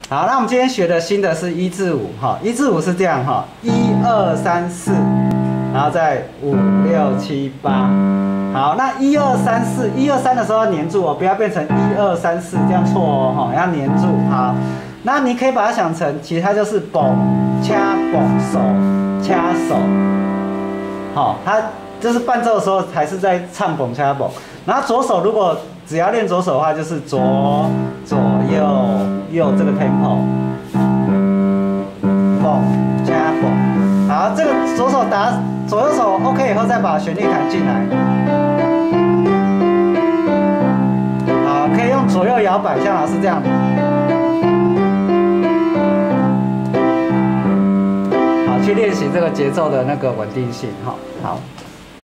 好，那我们今天学的新的是1至5哈，1至5是这样哈，1、2、3、4，然后再5、6、7、8。好，那1、2、3、4，1、2、3的时候要黏住哦，不要变成1、2、3、4这样错哦，哈，要黏住。好，那你可以把它想成，其实它就是蹦掐蹦手掐手，好，它就是伴奏的时候还是在唱蹦掐蹦。然后左手如果只要练左手的话，就是左右右这个 tempo， 蹦加蹦。好，这个左手打左右手 OK 以后，再把旋律弹进来。好，可以用左右摇摆，像老师这样。好，去练习这个节奏的那个稳定性。好。